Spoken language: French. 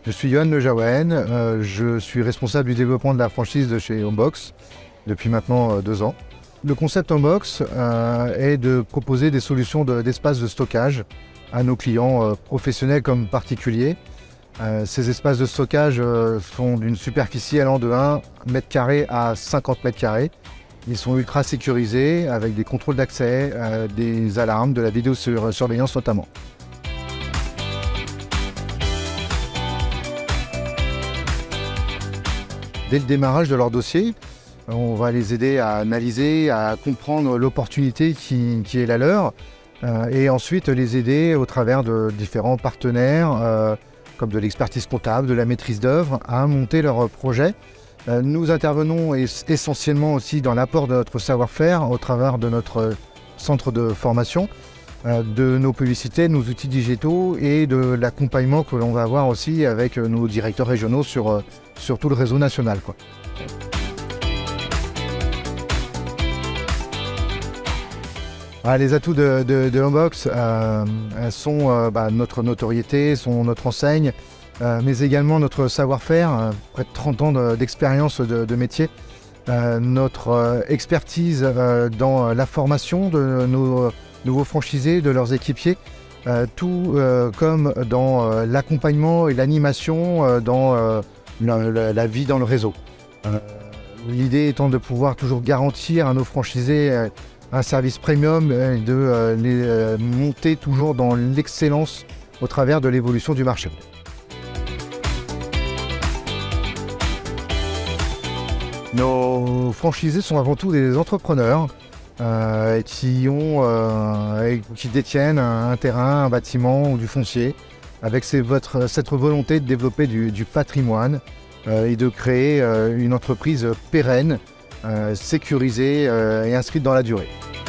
Je suis Yohan Le Jaouahen, je suis responsable du développement de la franchise de chez Homebox depuis maintenant 2 ans. Le concept Homebox est de proposer des solutions d'espace de stockage à nos clients professionnels comme particuliers. Ces espaces de stockage sont d'une superficie allant de 1 m² à 50 m². Ils sont ultra sécurisés avec des contrôles d'accès, des alarmes, de la vidéosurveillance notamment. Dès le démarrage de leur dossier, on va les aider à analyser, à comprendre l'opportunité qui est la leur et ensuite les aider au travers de différents partenaires comme de l'expertise comptable, de la maîtrise d'œuvre, à monter leur projet. Nous intervenons essentiellement aussi dans l'apport de notre savoir-faire au travers de notre centre de formation, de nos publicités, de nos outils digitaux et de l'accompagnement que l'on va avoir aussi avec nos directeurs régionaux sur tout le réseau national, quoi. Les atouts de Homebox sont notre notoriété, sont notre enseigne, mais également notre savoir-faire, près de 30 ans d'expérience de métier, notre expertise dans la formation de nos nouveaux franchisés, de leurs équipiers, tout comme dans l'accompagnement et l'animation dans la vie dans le réseau. L'idée étant de pouvoir toujours garantir à nos franchisés un service premium et de les monter toujours dans l'excellence au travers de l'évolution du marché. Nos franchisés sont avant tout des entrepreneurs qui détiennent un terrain, un bâtiment ou du foncier, avec cette volonté de développer du patrimoine et de créer une entreprise pérenne, sécurisée et inscrite dans la durée.